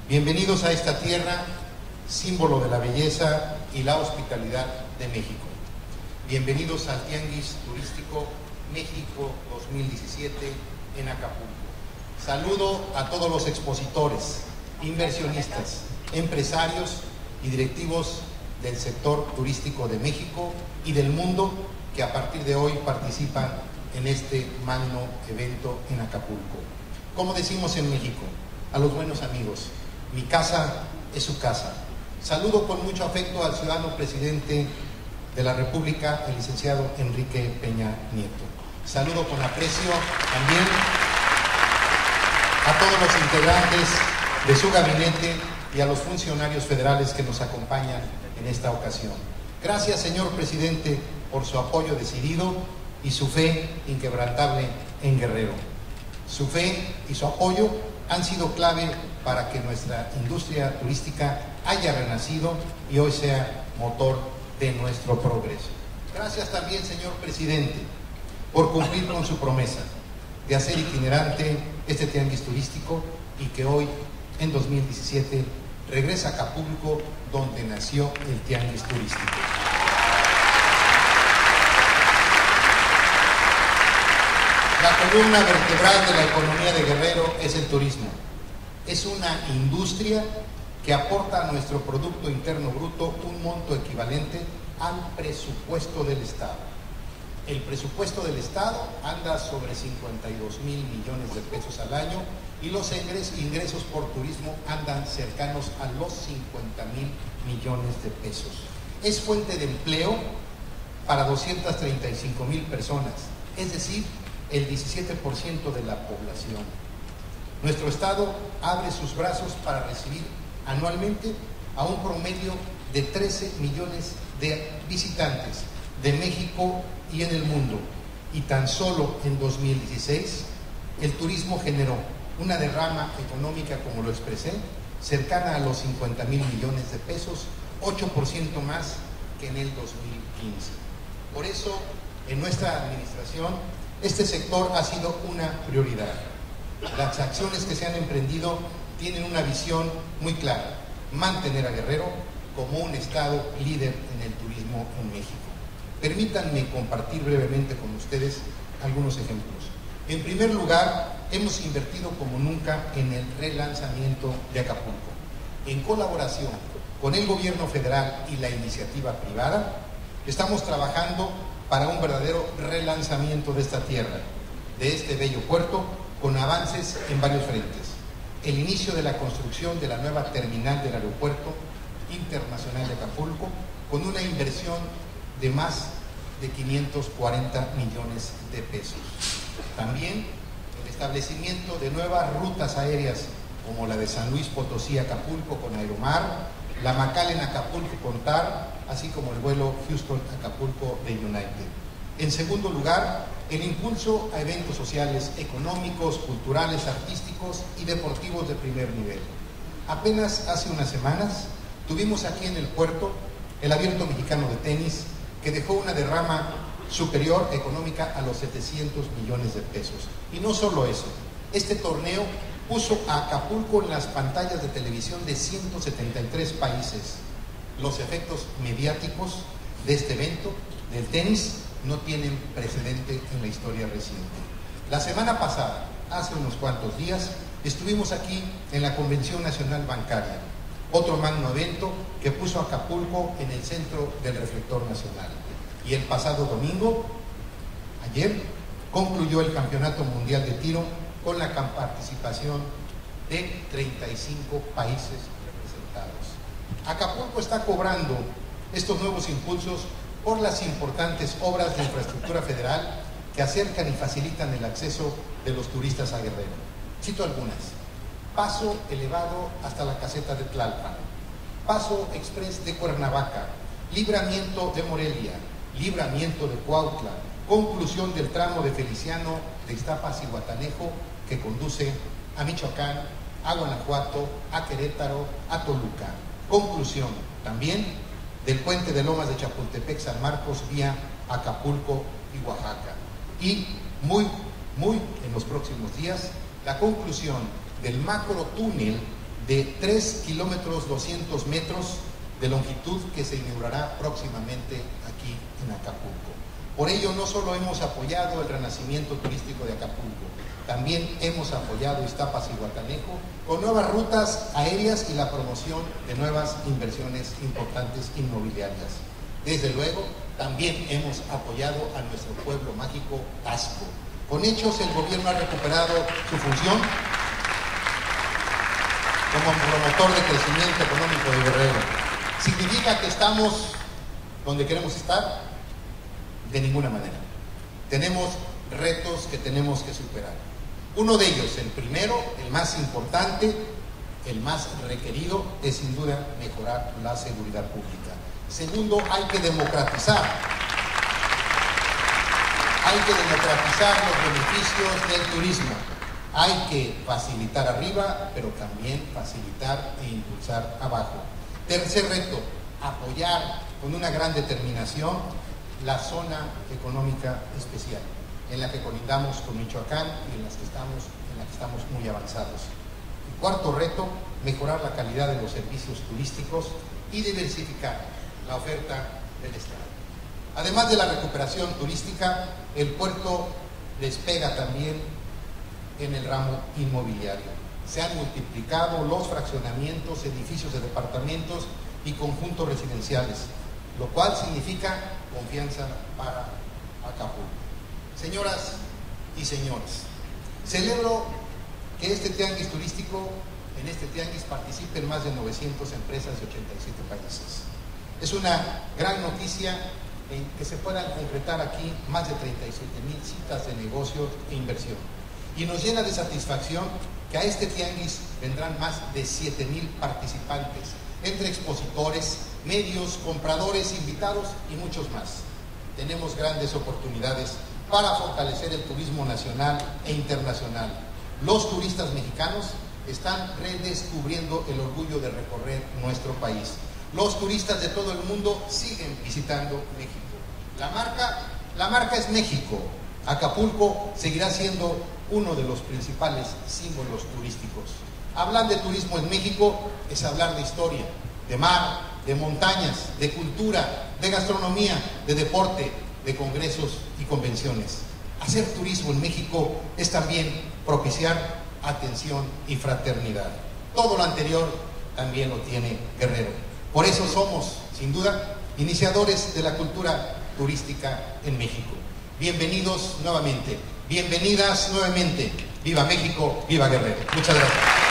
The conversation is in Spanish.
Bienvenidos a esta tierra, símbolo de la belleza y la hospitalidad de México. Bienvenidos al Tianguis Turístico México 2017 en Acapulco. Saludo a todos los expositores, inversionistas, empresarios y directivos del sector turístico de México y del mundo que a partir de hoy participan en este magno evento en Acapulco. Como decimos en México, a los buenos amigos, mi casa es su casa. Saludo con mucho afecto al ciudadano presidente de la República, el licenciado Enrique Peña Nieto. Saludo con aprecio también a todos los integrantes de su gabinete y a los funcionarios federales que nos acompañan en esta ocasión. Gracias, señor presidente, por su apoyo decidido y su fe inquebrantable en Guerrero. Su fe y su apoyo han sido clave para que nuestra industria turística haya renacido y hoy sea motor de nuestro progreso. Gracias también, señor presidente, por cumplir con su promesa de hacer itinerante este tianguis turístico y que hoy, en 2017, regresa a Acapulco, donde nació el tianguis turístico. La columna vertebral de la economía de Guerrero es el turismo. Es una industria que aporta a nuestro Producto Interno Bruto un monto equivalente al presupuesto del Estado. El presupuesto del Estado anda sobre 52,000 millones de pesos al año y los ingresos por turismo andan cercanos a los 50,000 millones de pesos. Es fuente de empleo para 235,000 personas, es decir, el 17% de la población. Nuestro Estado abre sus brazos para recibir anualmente a un promedio de 13 millones de visitantes de México y en el mundo. Y tan solo en 2016, el turismo generó una derrama económica, como lo expresé, cercana a los 50,000 millones de pesos, 8% más que en el 2015. Por eso, en nuestra administración, este sector ha sido una prioridad. Las acciones que se han emprendido tienen una visión muy clara: mantener a Guerrero como un estado líder en el turismo en México. Permítanme compartir brevemente con ustedes algunos ejemplos. En primer lugar, hemos invertido como nunca en el relanzamiento de Acapulco. En colaboración con el gobierno federal y la iniciativa privada, estamos trabajando para un verdadero relanzamiento de esta tierra, de este bello puerto, con avances en varios frentes. El inicio de la construcción de la nueva terminal del Aeropuerto Internacional de Acapulco, con una inversión de más de 540 millones de pesos. También el establecimiento de nuevas rutas aéreas, como la de San Luis Potosí Acapulco con Aeromar, la McAllen Acapulco con TAR, así como el vuelo Houston-Acapulco de United. En segundo lugar, el impulso a eventos sociales, económicos, culturales, artísticos y deportivos de primer nivel. Apenas hace unas semanas tuvimos aquí en el puerto el Abierto Mexicano de Tenis, que dejó una derrama superior económica a los 700 millones de pesos. Y no solo eso, este torneo puso a Acapulco en las pantallas de televisión de 173 países. Los efectos mediáticos de este evento, del tenis, no tienen precedente en la historia reciente. La semana pasada, hace unos cuantos días, estuvimos aquí en la Convención Nacional Bancaria, otro magno evento que puso a Acapulco en el centro del reflector nacional. Y el pasado domingo, ayer, concluyó el Campeonato Mundial de Tiro con la participación de 35 países representados. Acapulco está cobrando estos nuevos impulsos por las importantes obras de infraestructura federal que acercan y facilitan el acceso de los turistas a Guerrero. Cito algunas: paso elevado hasta la caseta de Tlalpan, paso express de Cuernavaca, libramiento de Morelia, libramiento de Cuautla, conclusión del tramo de Feliciano de Iztapas y Guatanejo que conduce a Michoacán, a Guanajuato, a Querétaro, a Toluca. Conclusión también del puente de Lomas de Chapultepec-San Marcos vía Acapulco y Oaxaca. Y muy en los próximos días, la conclusión del macro túnel de 3 kilómetros 200 metros de longitud que se inaugurará próximamente aquí en Acapulco. Por ello, no solo hemos apoyado el renacimiento turístico de Acapulco, también hemos apoyado Iztapas y Guatanejo con nuevas rutas aéreas y la promoción de nuevas inversiones importantes inmobiliarias. Desde luego, también hemos apoyado a nuestro pueblo mágico Taxco. Con hechos, el gobierno ha recuperado su función como promotor de crecimiento económico de Guerrero. ¿Significa que estamos donde queremos estar? De ninguna manera. Tenemos retos que tenemos que superar. Uno de ellos, el primero, el más importante, el más requerido, es sin duda mejorar la seguridad pública. Segundo, hay que democratizar. Hay que democratizar los beneficios del turismo. Hay que facilitar arriba, pero también facilitar e impulsar abajo. Tercer reto, apoyar con una gran determinación la zona económica especial, en la que colindamos con Michoacán y en la que estamos muy avanzados. El cuarto reto, mejorar la calidad de los servicios turísticos y diversificar la oferta del Estado. Además de la recuperación turística, el puerto despega también en el ramo inmobiliario. Se han multiplicado los fraccionamientos, edificios de departamentos y conjuntos residenciales, lo cual significa confianza para Acapulco. Señoras y señores, celebro que este tianguis turístico, en este tianguis participen más de 900 empresas de 87 países. Es una gran noticia en que se puedan concretar aquí más de 37,000 citas de negocio e inversión. Y nos llena de satisfacción que a este tianguis vendrán más de 7,000 participantes, entre expositores, medios, compradores, invitados y muchos más. Tenemos grandes oportunidades para fortalecer el turismo nacional e internacional. Los turistas mexicanos están redescubriendo el orgullo de recorrer nuestro país. Los turistas de todo el mundo siguen visitando México. La marca es México. Acapulco seguirá siendo uno de los principales símbolos turísticos. Hablar de turismo en México es hablar de historia, de mar, de montañas, de cultura, de gastronomía, de deporte, de congresos y convenciones. Hacer turismo en México es también propiciar atención y fraternidad. Todo lo anterior también lo tiene Guerrero. Por eso somos, sin duda, iniciadores de la cultura turística en México. Bienvenidos nuevamente, bienvenidas nuevamente. ¡Viva México! ¡Viva Guerrero! Muchas gracias.